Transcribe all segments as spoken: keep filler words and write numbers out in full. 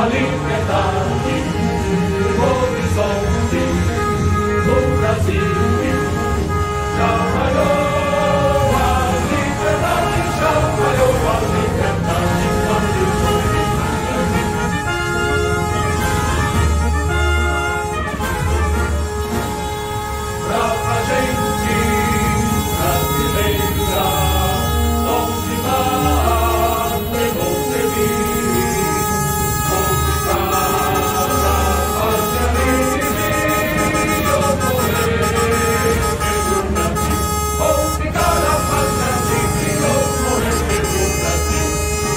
liberdade, o horizonte do Brasil. Chacoalhou a liberdade, chacoalhou a liberdade, quando eu sorri. Pra gente brasileira, onde vai levou servir, conquistar a pátria livre, ou morrer pelo Brasil, ou ficar a pátria livre, ou morrer pelo Brasil.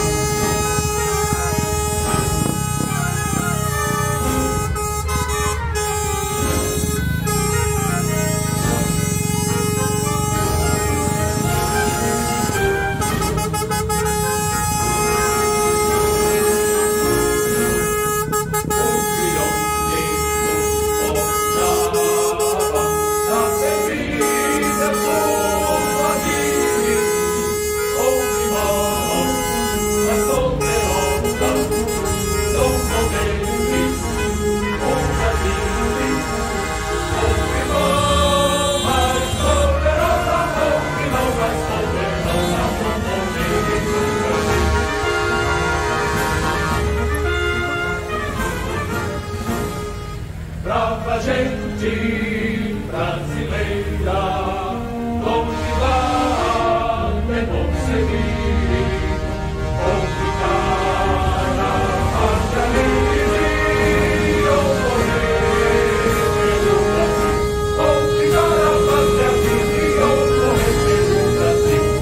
Brava gente brasileira, onde vai é bom seguir, conquistar a pátria livre, ou morrer pelo Brasil, conquistar a pátria livre, ou morrer pelo Brasil.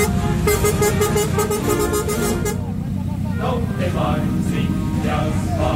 Não tem mais ilhas.